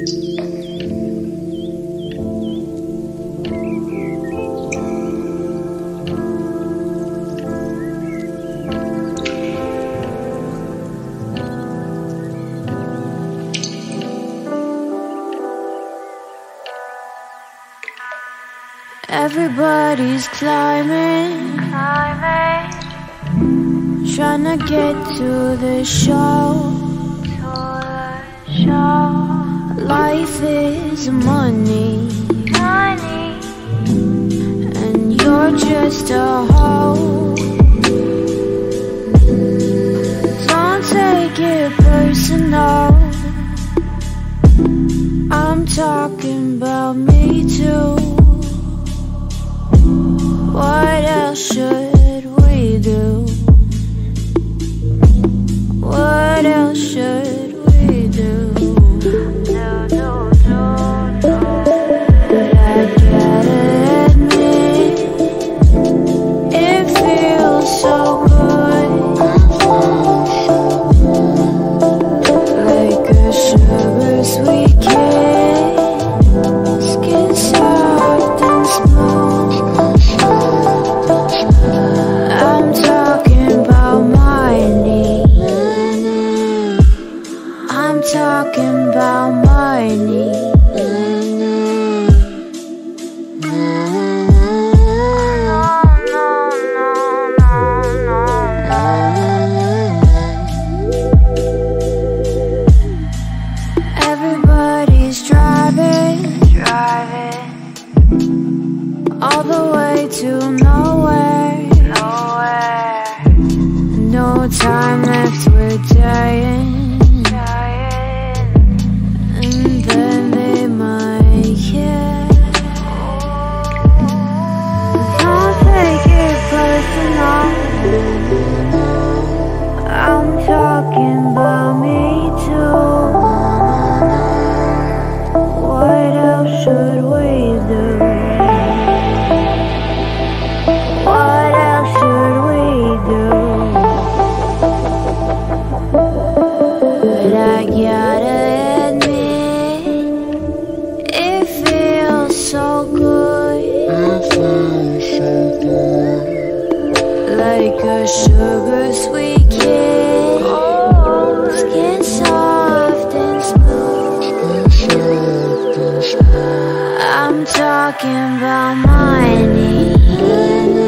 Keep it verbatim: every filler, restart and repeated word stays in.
Everybody's climbing, climbing, trying to get to the show, to the show. Life is money, money, and you're just a hoe. Don't take it personal, I'm talking about me too. What else should we do? What else should we do? No, no, no, no. But I gotta admit, it feels so good, like a sugar sweet kiss, skin soft and smooth. Talking about money. Everybody's driving, driving all the way to nowhere, nowhere. No time left, we're dying. I'm talking about me too. What else should we do? What else should we do? But I gotta admit, it feels so good, it feels so good, like a sugar sweet kiss, oh, skin soft and smooth. I'm talking about money.